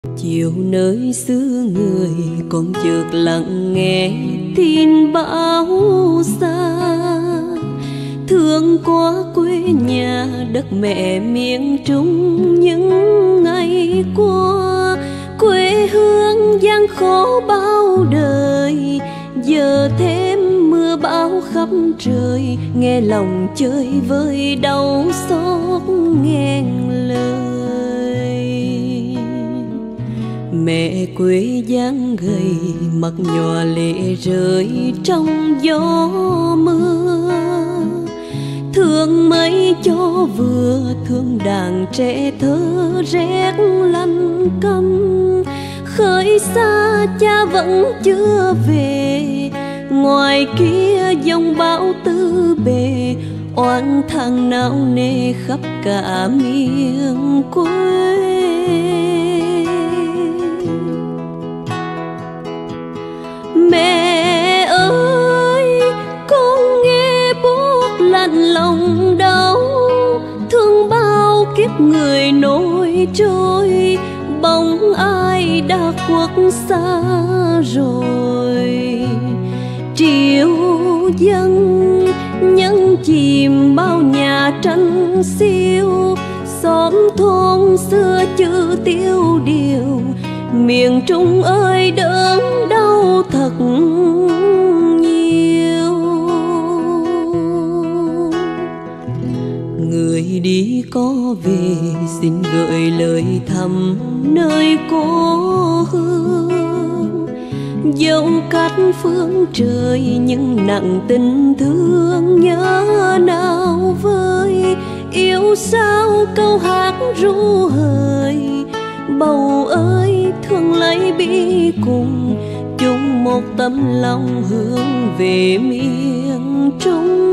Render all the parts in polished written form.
Chiều nơi xứ người còn chợt lặng nghe tin bão xa, thương quá quê nhà đất mẹ miền Trung những ngày qua. Quê hương gian khổ bao đời, giờ thêm mưa bão khắp trời, nghe lòng chơi vơi đau xót nghẹn lời. Mẹ quê dáng gầy mặt nhòa lệ rơi trong gió mưa, thương mấy cho vừa thương đàn trẻ thơ rét lạnh căm. Khởi xa cha vẫn chưa về, ngoài kia dòng bão tư bề, oán than não nề khắp cả miền quê. Mẹ ơi, con nghe buốt lạnh lòng đau, thương bao kiếp người nổi trôi, bóng ai đã khuất xa rồi. Triệu dân nhân chìm bao nhà tranh xiêu, xóm thôn xưa chữ tiêu điều, miền Trung ơi đớn đau thật nhiều. Người đi có về xin gửi lời thăm nơi cố hương, dẫu cách phương trời nhưng nặng tình thương nhớ nào vơi. Yêu sao câu hát ru hời, bầu ơi thương lấy bi cùng, chung một tấm lòng hướng về miền Trung.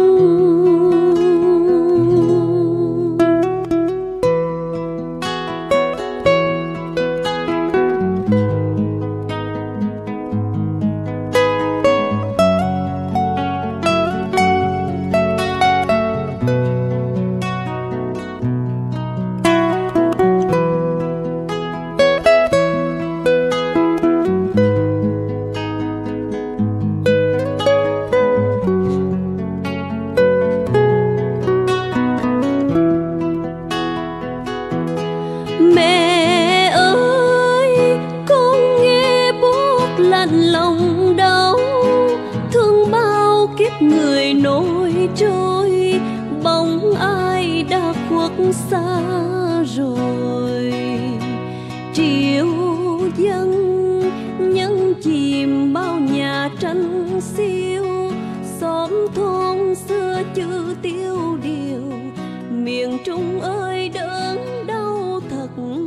Mẹ ơi, con nghe buốt lạnh lòng đau, thương bao kiếp người nổi trôi, bóng ai đã khuất xa rồi. Triệu dân nhân chìm bao nhà tranh xiêu, xóm thôn xưa chữ tiêu điều, miền Trung ơi đớn đau thật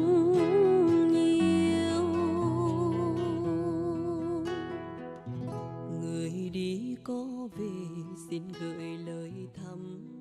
nhiều. Người đi có về xin gửi lời thăm